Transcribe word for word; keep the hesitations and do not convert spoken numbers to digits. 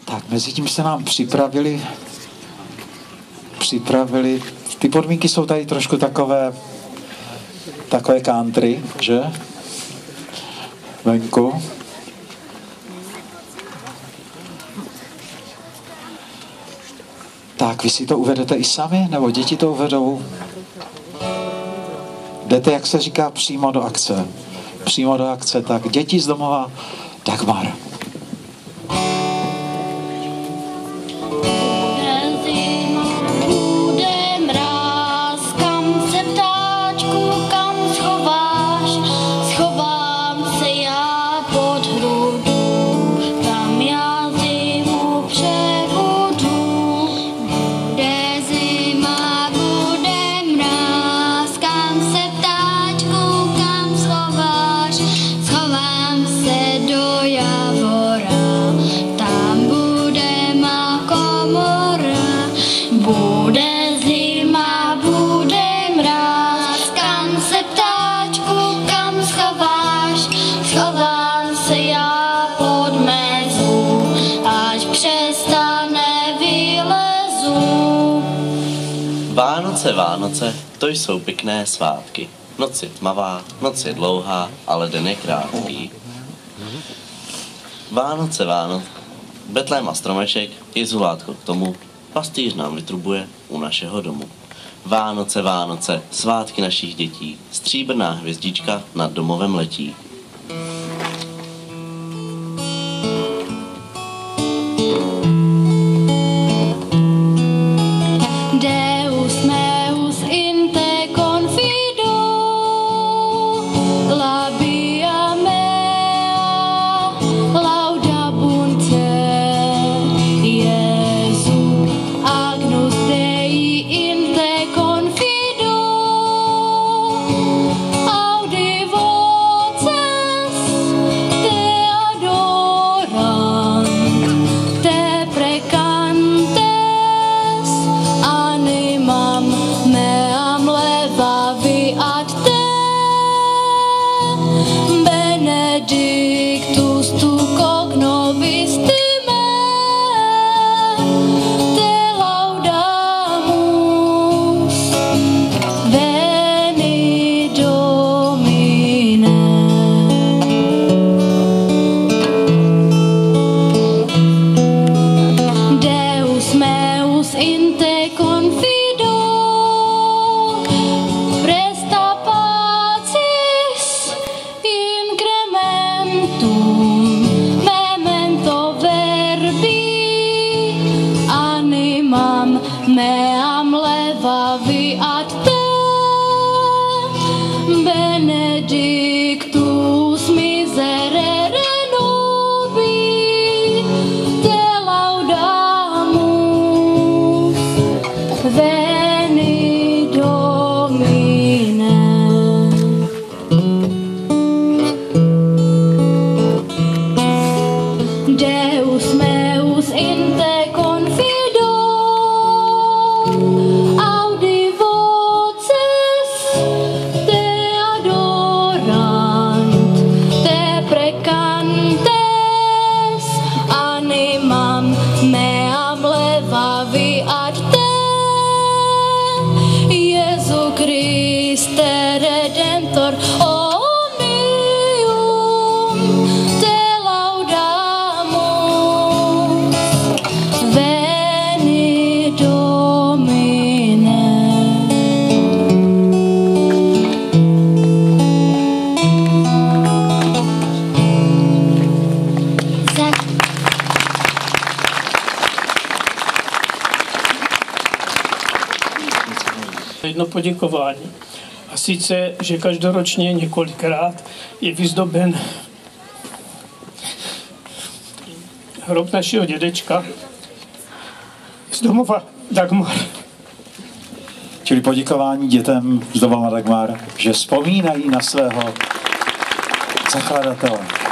Tak, mezi tím se nám připravili, připravili, ty podmínky jsou tady trošku takové, takové country, že? Venku. Tak, vy si to uvedete i sami, nebo děti to uvedou? Jdete, jak se říká, přímo do akce. Přímo do akce, tak děti z domova Dagmar. Vánoce, Vánoce, to jsou pěkné svátky. Noc je tmavá, noc je dlouhá, ale den je krátký. Vánoce, Vánoce, Betlém a stromeček, Jezulátko k tomu, pastýř nám vytrubuje u našeho domu. Vánoce, Vánoce, svátky našich dětí, stříbrná hvězdička nad domovem letí. Meam levavi ad te, benedictus miserere nobis, te laudamus, veni Domine. Deus meus in te confido, meam levavi ad te, Iesu Christe Redemptor omnium, te laudamus, veni Domine. Jedno poděkování. A sice, že každoročně několikrát je vyzdoben hrob našeho dědečka z domova Dagmar. Čili poděkování dětem z domova Dagmar, že vzpomínají na svého zakladatele.